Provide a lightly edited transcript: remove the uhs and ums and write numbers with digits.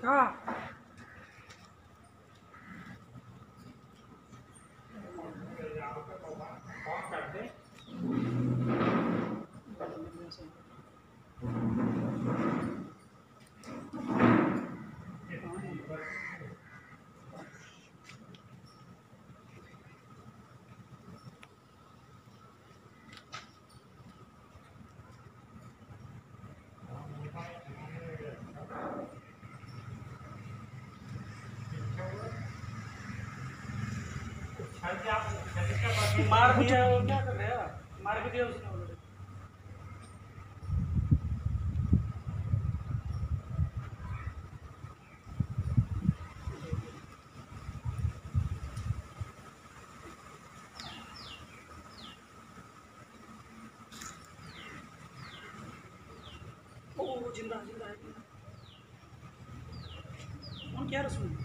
हाँ मार दिया वो क्या कर रहे हैं मार भी दिया उसने ऑलरेडी ओ जिंदा जिंदा है कौन क्या रसूल